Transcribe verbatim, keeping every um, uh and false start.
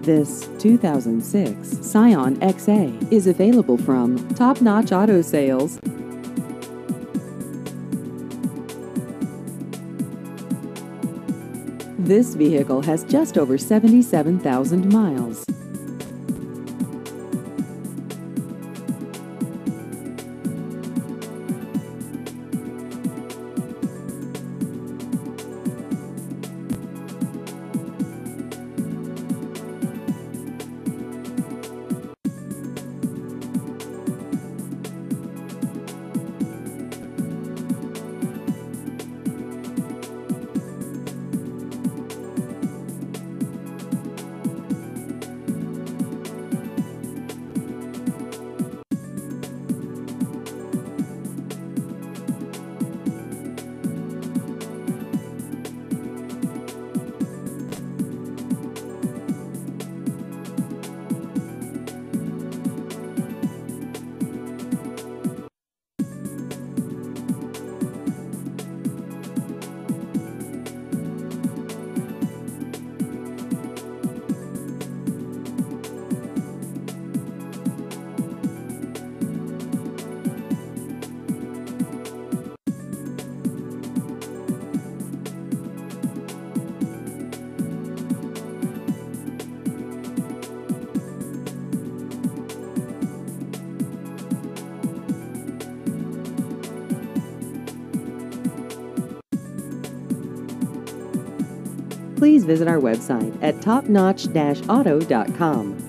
This two thousand six Scion X A is available from Top Notch Auto Sales. This vehicle has just over seventy-seven thousand miles. Please visit our website at top notch dash auto dot com.